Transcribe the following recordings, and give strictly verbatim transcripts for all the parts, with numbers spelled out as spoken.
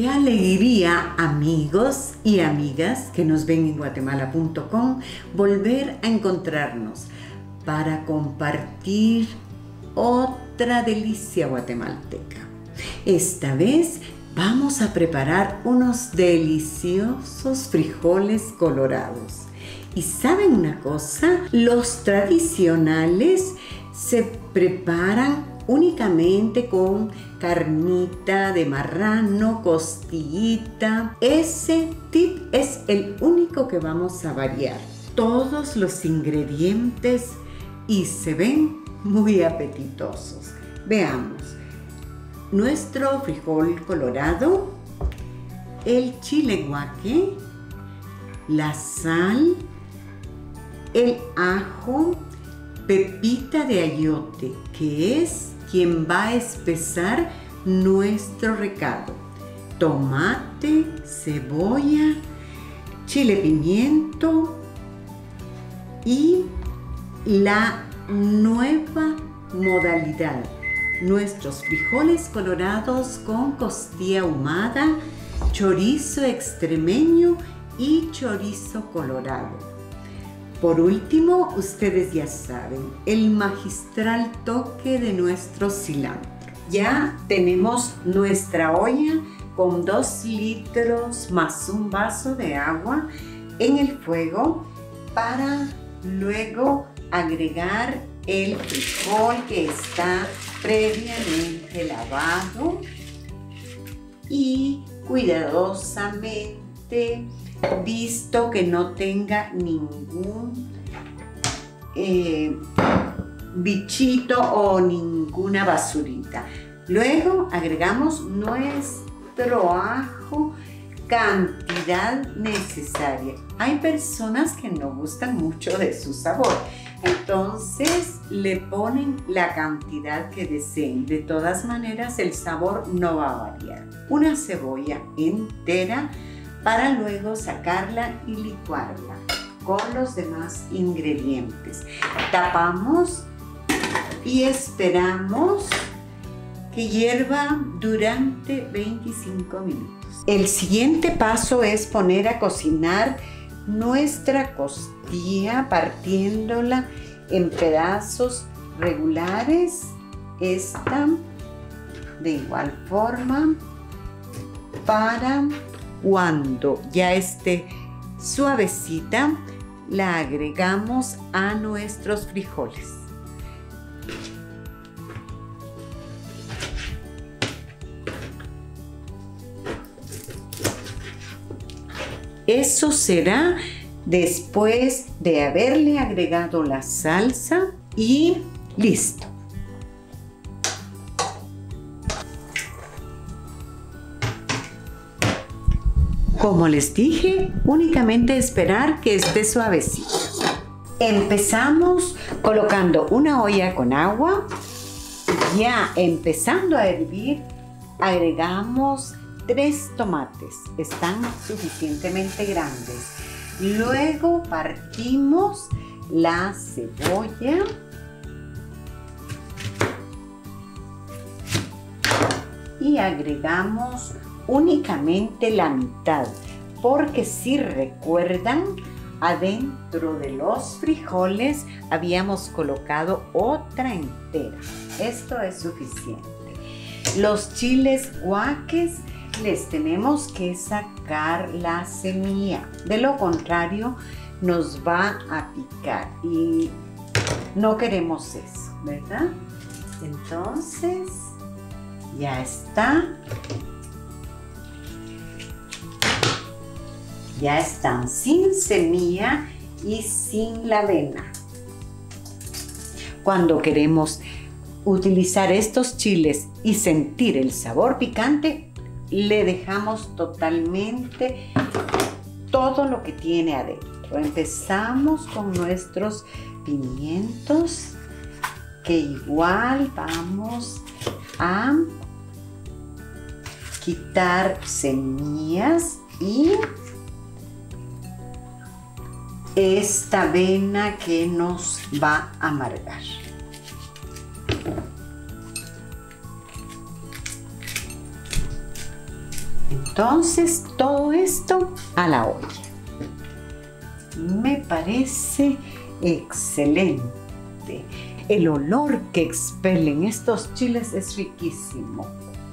Qué alegría, amigos y amigas que nos ven en guatemala punto com, volver a encontrarnos para compartir otra delicia guatemalteca. Esta vez vamos a preparar unos deliciosos frijoles colorados. ¿Y saben una cosa? Los tradicionales se preparan únicamente con carnita de marrano, costillita. Ese tip es el único que vamos a variar. Todos los ingredientes y se ven muy apetitosos. Veamos. Nuestro frijol colorado, el chile guaque, la sal, el ajo, pepita de ayote, que es quien va a espesar nuestro recado, tomate, cebolla, chile pimiento y la nueva modalidad, nuestros frijoles colorados con costilla ahumada, chorizo extremeño y chorizo colorado. Por último, ustedes ya saben, el magistral toque de nuestro cilantro. Ya tenemos nuestra olla con dos litros más un vaso de agua en el fuego para luego agregar el frijol que está previamente lavado y cuidadosamente visto que no tenga ningún eh, bichito o ninguna basurita. Luego agregamos nuestro ajo, cantidad necesaria. Hay personas que no gustan mucho de su sabor, entonces le ponen la cantidad que deseen. De todas maneras, el sabor no va a variar. Una cebolla entera para luego sacarla y licuarla con los demás ingredientes. Tapamos y esperamos que hierva durante veinticinco minutos. El siguiente paso es poner a cocinar nuestra costilla partiéndola en pedazos regulares. Esta de igual forma para cuando ya esté suavecita, la agregamos a nuestros frijoles. Eso será después de haberle agregado la salsa y listo. Como les dije, únicamente esperar que esté suavecita. Empezamos colocando una olla con agua. Ya empezando a hervir, agregamos tres tomates. Están suficientemente grandes. Luego partimos la cebolla. Y agregamos únicamente la mitad, porque si recuerdan, adentro de los frijoles habíamos colocado otra entera. Esto es suficiente. Los chiles guaques les tenemos que sacar la semilla, de lo contrario nos va a picar y no queremos eso, ¿verdad? Entonces ya está. Ya están sin semilla y sin la avena. Cuando queremos utilizar estos chiles y sentir el sabor picante, le dejamos totalmente todo lo que tiene adentro. Empezamos con nuestros pimientos, que igual vamos a quitar semillas y esta avena que nos va a amargar. Entonces todo esto a la olla. Me parece excelente. El olor que expelen estos chiles es riquísimo.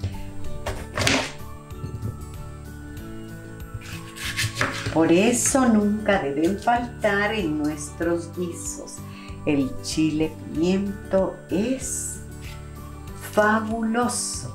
Por eso nunca deben faltar en nuestros guisos. El chile pimiento es fabuloso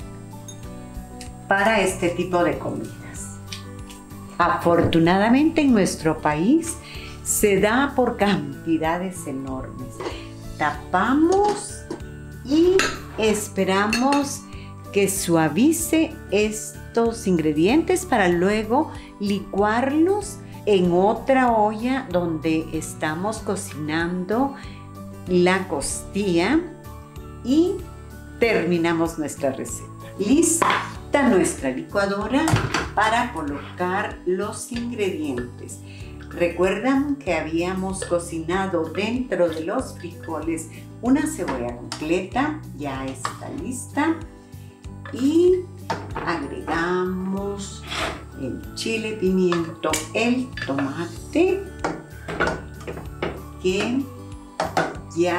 para este tipo de comidas. Afortunadamente en nuestro país se da por cantidades enormes. Tapamos y esperamos que suavice estos ingredientes para luego licuarlos en otra olla donde estamos cocinando la costilla y terminamos nuestra receta. Lista nuestra licuadora para colocar los ingredientes. Recuerdan que habíamos cocinado dentro de los frijoles una cebolla completa, ya está lista. Y agregamos el chile pimiento, el tomate, que ya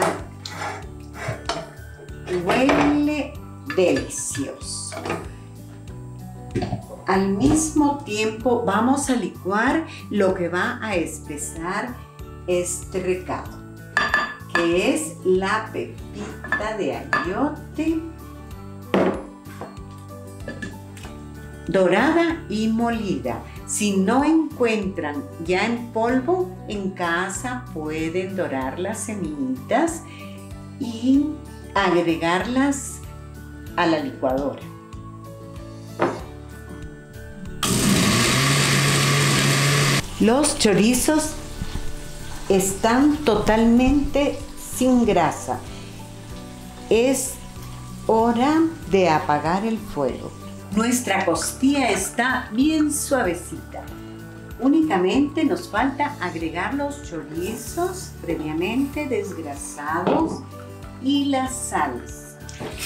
huele delicioso. Al mismo tiempo vamos a licuar lo que va a espesar este recado, que es la pepita de ayote dorada y molida. Si no encuentran ya en polvo, en casa pueden dorar las semillitas y agregarlas a la licuadora. Los chorizos están totalmente sin grasa. Es hora de apagar el fuego. Nuestra costilla está bien suavecita. Únicamente nos falta agregar los chorizos previamente desgrasados y la salsa.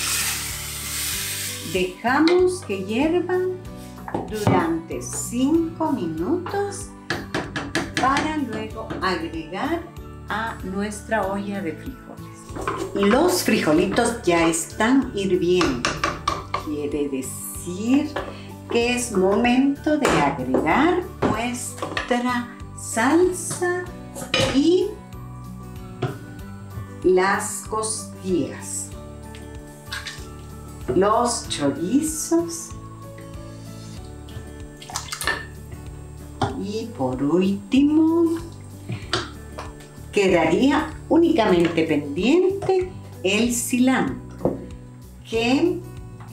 Dejamos que hiervan durante cinco minutos para luego agregar a nuestra olla de frijoles. Los frijolitos ya están hirviendo. Quiere decir que es momento de agregar nuestra salsa y las costillas, los chorizos y por último quedaría únicamente pendiente el cilantro, que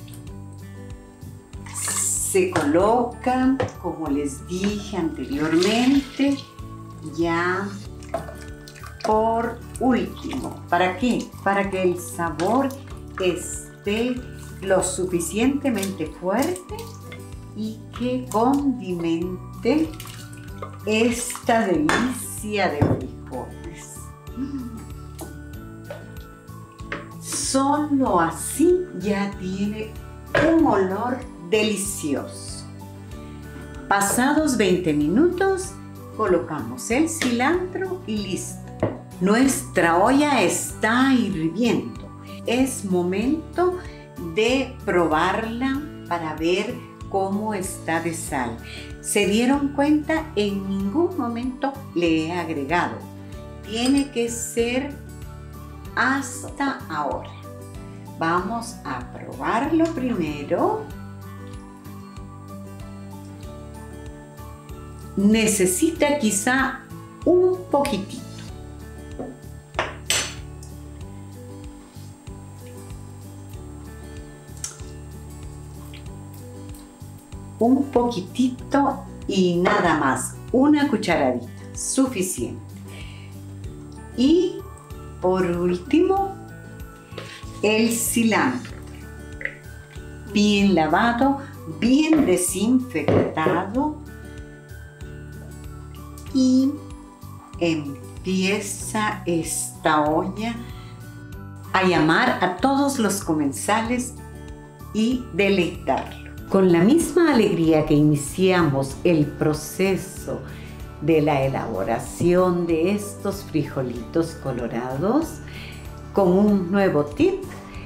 se coloca, como les dije anteriormente, ya por último. ¿Para qué? Para que el sabor esté lo suficientemente fuerte y que condimente esta delicia de frijoles. Solo así ya tiene un olor delicioso. Pasados veinte minutos, colocamos el cilantro y listo. Nuestra olla está hirviendo. Es momento de probarla para ver cómo está de sal. ¿Se dieron cuenta? En ningún momento le he agregado. Tiene que ser hasta ahora. Vamos a probarlo primero. Necesita quizá un poquitito. Un poquitito y nada más, una cucharadita, suficiente. Y por último, el cilantro, bien lavado, bien desinfectado, y empieza esta olla a llamar a todos los comensales y deleitarlo. Con la misma alegría que iniciamos el proceso de la elaboración de estos frijolitos colorados, con un nuevo tip,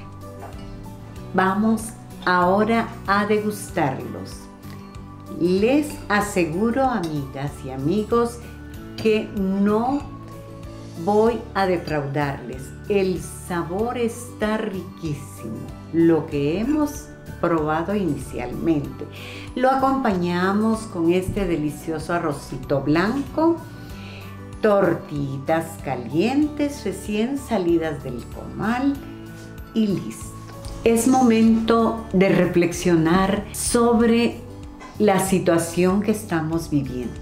vamos ahora a degustarlos. Les aseguro, amigas y amigos, que no voy a defraudarles. El sabor está riquísimo, lo que hemos probado inicialmente. Lo acompañamos con este delicioso arrocito blanco, tortillitas calientes recién salidas del comal y listo. Es momento de reflexionar sobre la situación que estamos viviendo.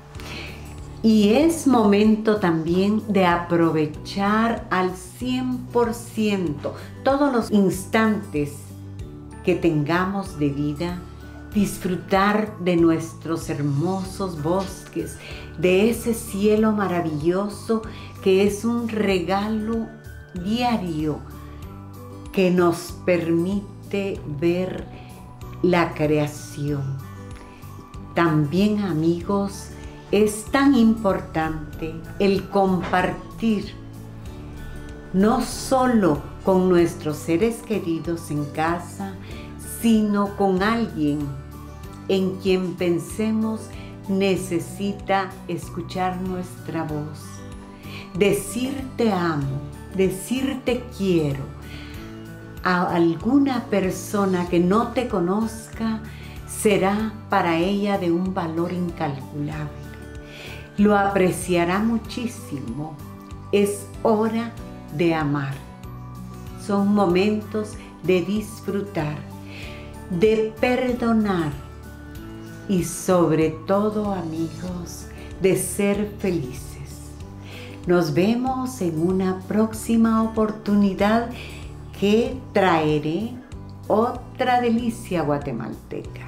Y es momento también de aprovechar al cien por ciento todos los instantes que tengamos de vida, disfrutar de nuestros hermosos bosques, de ese cielo maravilloso que es un regalo diario que nos permite ver la creación. También, amigos, es tan importante el compartir, no solo con nuestros seres queridos en casa, sino con alguien en quien pensemos necesita escuchar nuestra voz. Decir te amo, decir te quiero a alguna persona que no te conozca será para ella de un valor incalculable. Lo apreciará muchísimo. Es hora de amar. Son momentos de disfrutar, de perdonar y sobre todo, amigos, de ser felices. Nos vemos en una próxima oportunidad que traeré otra delicia guatemalteca.